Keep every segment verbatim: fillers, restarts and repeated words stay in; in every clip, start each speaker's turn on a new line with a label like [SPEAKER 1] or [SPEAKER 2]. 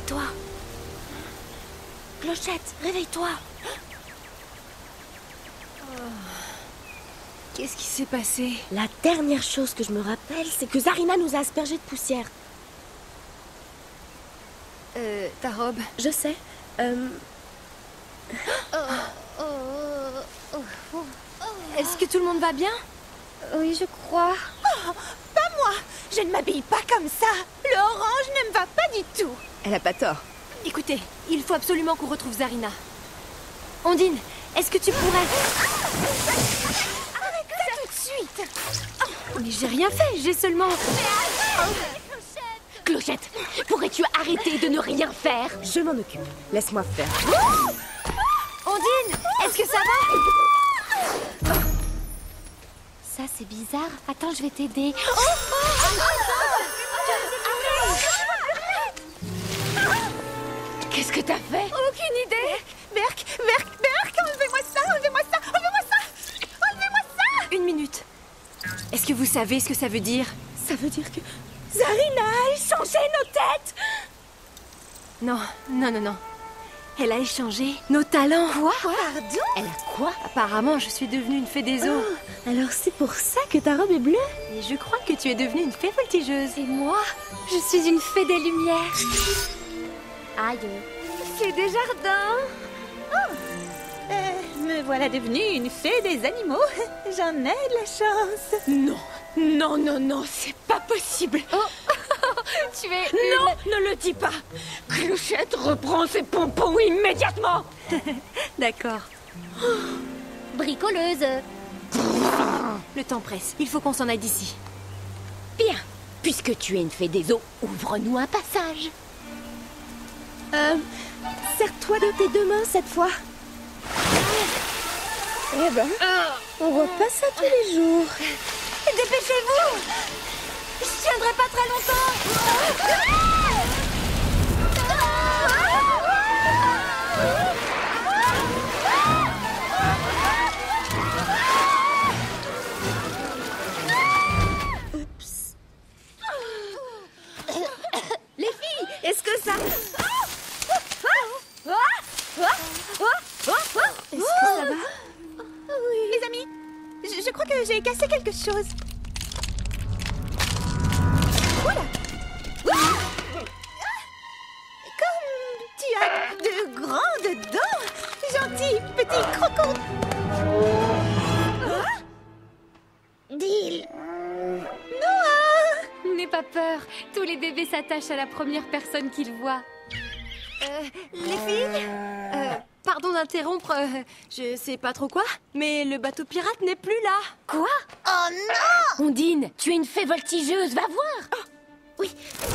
[SPEAKER 1] réveille-toi. Clochette, réveille-toi.
[SPEAKER 2] Oh. Qu'est-ce qui s'est passé?
[SPEAKER 1] La dernière chose que je me rappelle, c'est que Zarina nous a aspergé de poussière.
[SPEAKER 2] Euh, ta robe?
[SPEAKER 1] Je sais. Euh...
[SPEAKER 2] Oh, oh, oh, oh, oh. Est-ce que tout le monde va bien? Oui, je crois.
[SPEAKER 3] Oh, pas moi. Je ne m'habille pas comme ça. Le orange ne me va pas du tout.
[SPEAKER 2] Elle a pas tort. Écoutez, il faut absolument qu'on retrouve Zarina. Ondine, est-ce que tu pourrais...
[SPEAKER 3] Arrête ça tout de suite.
[SPEAKER 2] Oh, mais j'ai rien fait, j'ai seulement...
[SPEAKER 1] Clochette, pourrais-tu arrêter de ne rien faire? Je m'en occupe. Laisse-moi faire.
[SPEAKER 2] Ondine, est-ce que ça va? Ça, c'est bizarre. Attends, je vais t'aider. Oh,
[SPEAKER 1] Qu'est-ce que t'as fait?
[SPEAKER 3] Aucune idée. Berk, Berk, Berk, enlevez-moi ça, enlevez-moi ça, enlevez-moi ça. Enlevez-moi ça.
[SPEAKER 2] Une minute. Est-ce que vous savez ce que ça veut dire?
[SPEAKER 1] Ça veut dire que Zarina a échangé nos têtes.
[SPEAKER 2] Non, non, non, non. Elle a échangé nos talents.
[SPEAKER 1] Quoi?
[SPEAKER 3] Pardon?
[SPEAKER 1] Elle a quoi?
[SPEAKER 2] Apparemment, je suis devenue une fée des eaux.
[SPEAKER 1] Oh, alors c'est pour ça que ta robe est bleue?
[SPEAKER 2] Et je crois que tu es devenue une fée voltigeuse.
[SPEAKER 1] Et moi, je suis une fée des lumières. Aïe.
[SPEAKER 2] Fée des jardins.
[SPEAKER 3] Oh. Euh, me voilà devenue une fée des animaux. J'en ai de la chance.
[SPEAKER 1] Non, non, non, non, c'est pas possible.
[SPEAKER 2] Oh. Tu es...
[SPEAKER 1] Non, ne le dis pas. Clochette reprend ses pompons immédiatement.
[SPEAKER 2] D'accord.
[SPEAKER 1] Bricoleuse.
[SPEAKER 2] Le temps presse. Il faut qu'on s'en aille d'ici.
[SPEAKER 1] Bien. Puisque tu es une fée des eaux, ouvre-nous un passage. Euh... Serre-toi de tes deux mains cette fois. Eh ben, on repasse ça tous les jours.
[SPEAKER 2] Dépêchez-vous! Je tiendrai pas très longtemps!
[SPEAKER 1] Oups. Les filles, est-ce que ça... Est-ce que ça va?
[SPEAKER 3] Oui. Les amis, je, je crois que j'ai cassé quelque chose. Oula. Ah. Comme tu as de grandes dents, gentil petit croco. Ah. Deal. Noah.
[SPEAKER 2] N'aie pas peur, tous les bébés s'attachent à la première personne qu'ils voient. Euh, les filles euh, Pardon d'interrompre, euh, je sais pas trop quoi, mais le bateau pirate n'est plus là.
[SPEAKER 1] Quoi?
[SPEAKER 3] Oh non.
[SPEAKER 1] Ondine, tu es une fée voltigeuse, va voir.
[SPEAKER 3] Oh, oui.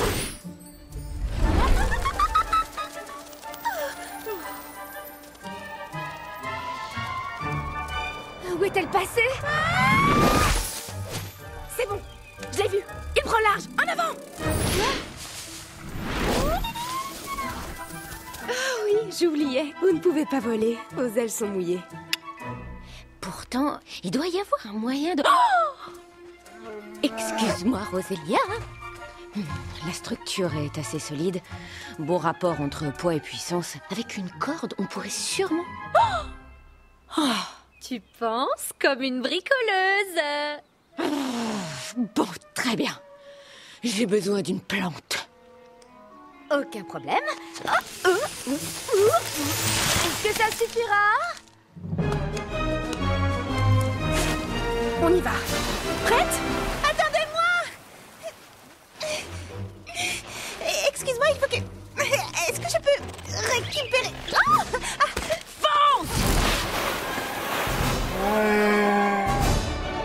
[SPEAKER 2] Où est-elle passée?
[SPEAKER 1] C'est bon, je l'ai vu. Il prend large, en avant.
[SPEAKER 2] Ah oui, j'oubliais. Vous ne pouvez pas voler. Vos ailes sont mouillées.
[SPEAKER 1] Pourtant, il doit y avoir un moyen de... Oh! Excuse-moi, Rosélia. La structure est assez solide. Bon rapport entre poids et puissance. Avec une corde, on pourrait sûrement... Oh! Oh!
[SPEAKER 2] Tu penses comme une bricoleuse.
[SPEAKER 1] Bon, très bien. J'ai besoin d'une plante.
[SPEAKER 2] Aucun problème. Oh, oh, oh, oh. Est-ce que ça suffira?
[SPEAKER 1] On y va. Prête?